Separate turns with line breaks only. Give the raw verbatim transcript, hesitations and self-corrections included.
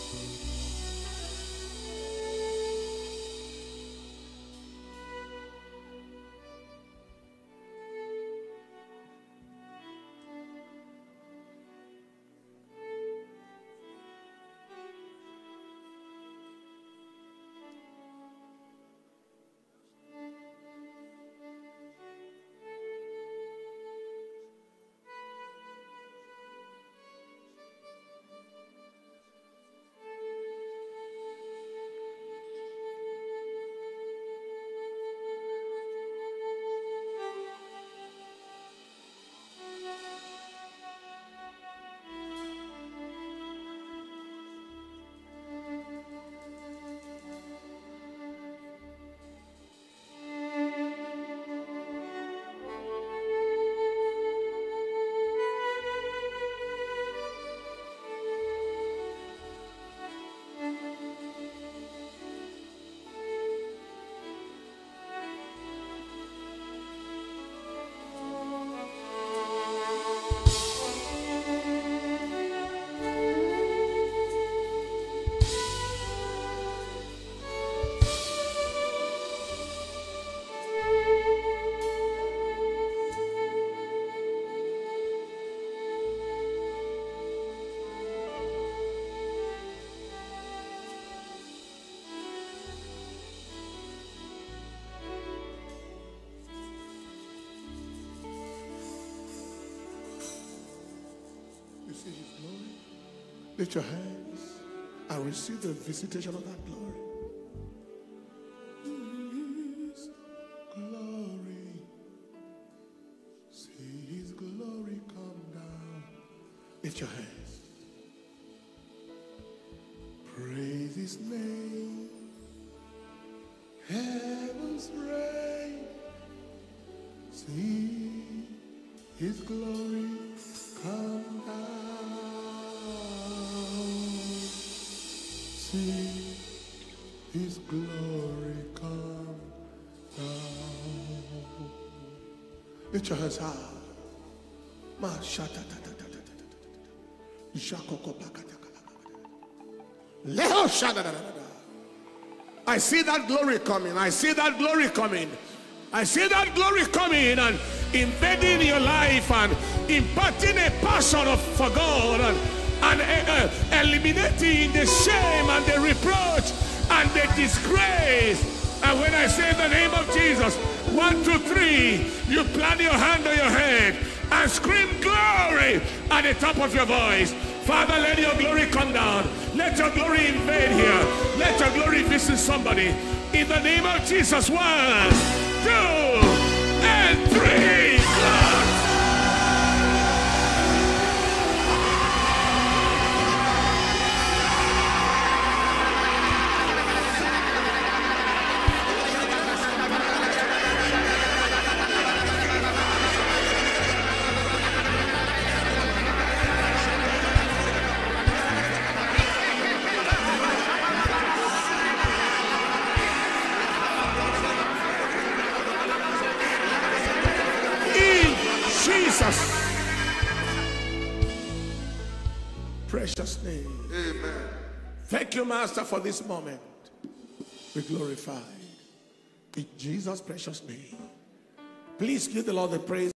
See his glory. Lift your hands and receive the visitation of that glory. His glory. See his glory come down. Lift your hands. Praise his name. Heaven's reign. See his glory come down. See his glory come down. Lift your hands high. Ma shata ta ta ta ta ta ta. Jakoko pakata kala. Leho shada da da da. I see that glory coming. I see that glory coming. I see that glory coming and invading your life and imparting a passion of for God and, and uh, uh, eliminating the shame and the reproach and the disgrace. And when I say the name of Jesus, one, two, three, you plant your hand on your head and scream glory at the top of your voice. Father, let your glory come down. Let your glory invade here. Let your glory visit somebody. In the name of Jesus, one, two, and three. Jesus' precious name.
Amen.
Thank you, Master, for this moment. Be glorified. In Jesus' precious name. Please give the Lord the praise.